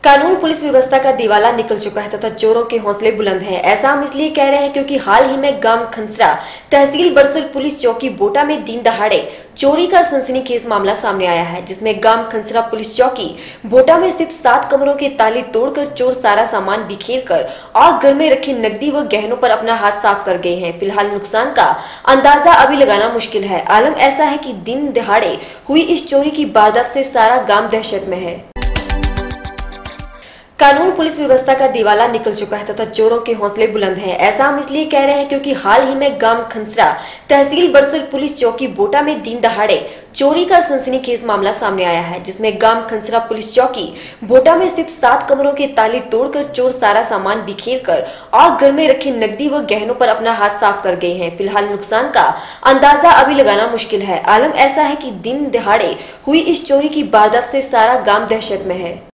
कानून पुलिस व्यवस्था का दिवाला निकल चुका है तथा चोरों के हौसले बुलंद हैं। ऐसा हम इसलिए कह रहे हैं क्योंकि हाल ही में गांव खंसरा तहसील बरसुल पुलिस चौकी बोटा में दिन दहाड़े चोरी का सनसनीखेज मामला सामने आया है, जिसमें गांव खंसरा पुलिस चौकी बोटा में स्थित 7 कमरों के ताले तोड़कर चोर सारा सामान बिखेर कर और घर में रखी नकदी व गहनों पर अपना हाथ साफ कर गए हैं। फिलहाल नुकसान का अंदाजा अभी लगाना मुश्किल है। आलम ऐसा है कि दिन दहाड़े हुई इस चोरी की वारदात से सारा गांव दहशत में है। कानून पुलिस व्यवस्था का दिवाला निकल चुका है तथा चोरों के हौसले बुलंद हैं। ऐसा हम इसलिए कह रहे हैं क्योंकि हाल ही में गांव खंसरा तहसील बरसुल पुलिस चौकी बोटा में दिन दहाड़े चोरी का सनसनीखेज मामला सामने आया है, जिसमें गांव खंसरा पुलिस चौकी बोटा में स्थित 7 कमरों के ताले तोड़कर चोर सारा सामान बिखेर कर और घर में रखी नकदी व गहनों पर अपना हाथ साफ कर गए हैं। फिलहाल नुकसान का अंदाजा अभी लगाना मुश्किल है। आलम ऐसा है कि दिन दहाड़े हुई इस चोरी की वारदात से सारा गांव दहशत में है।